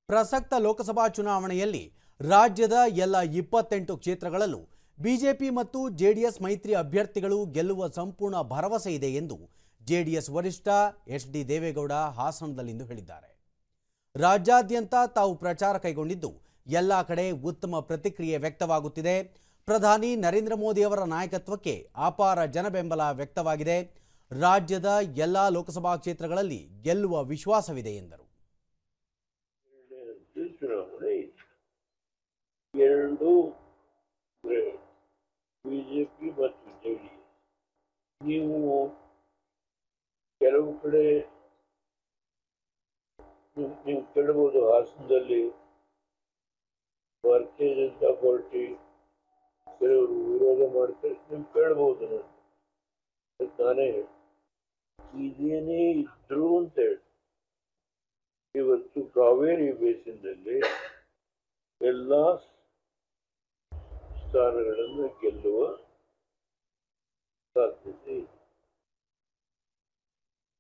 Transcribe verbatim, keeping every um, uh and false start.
ಪ್ರಸಕ್ತ ಲೋಕಸಭಾ ಚುನಾವಣೆಯಲ್ಲಿ ರಾಜ್ಯದ ಎಲ್ಲ ಇಪ್ಪತ್ತೆಂಟು ಕ್ಷೇತ್ರಗಳಲ್ಲೂ ಬಿಜೆಪಿ ಮತ್ತು ಜೆಡಿಎಸ್ ಮೈತ್ರಿ ಅಭ್ಯರ್ಥಿಗಳು ಗೆಲ್ಲುವ ಸಂಪೂರ್ಣ ಭರವಸೆ ಇದೆ ಎಂದು ಜೆಡಿಎಸ್ ವರಿಷ್ಠ ಎಚ್ ಡಿ ದೇವೇಗೌಡ ಹಾಸನದಲ್ಲಿಂದು ಹೇಳಿದ್ದಾರೆ. ರಾಜ್ಯಾದ್ಯಂತ ತಾವು ಪ್ರಚಾರ ಕೈಗೊಂಡಿದ್ದು ಎಲ್ಲ ಕಡೆ ಉತ್ತಮ ಪ್ರತಿಕ್ರಿಯೆ ವ್ಯಕ್ತವಾಗುತ್ತಿದೆ. ಪ್ರಧಾನಿ ನರೇಂದ್ರ ಮೋದಿ ಅವರ ನಾಯಕತ್ವಕ್ಕೆ ಅಪಾರ ಜನಬೆಂಬಲ ವ್ಯಕ್ತವಾಗಿದೆ. ರಾಜ್ಯದ ಎಲ್ಲ ಲೋಕಸಭಾ ಕ್ಷೇತ್ರಗಳಲ್ಲಿ ಗೆಲ್ಲುವ ವಿಶ್ವಾಸವಿದೆ ಎಂದರು. ಎರಡು ಬಿಜೆಪಿ ಮತ್ತು ಜೆಡಿಎಸ್. ನೀವು ಕೆಲವು ಕಡೆ ನೀವು ಕೇಳಬಹುದು, ಹಾಸನದಲ್ಲಿ ಭಾರತೀಯ ಜನತಾ ಪಾರ್ಟಿ ಕೆಲವರು ವಿರೋಧ ಮಾಡ್ತಾರೆ, ನೀವು ಕೇಳಬಹುದು. ನಾನೇ ಇದೇನೇ ಇದ್ರು ಅಂತ ಹೇಳಿ ಇವತ್ತು ಕಾವೇರಿ ಬೇಸಿನಲ್ಲಿ ಎಲ್ಲ ಸ್ಥಾನಗಳನ್ನು ಗೆಲ್ಲುವ ಸಾಧ್ಯತೆ ಇದೆ.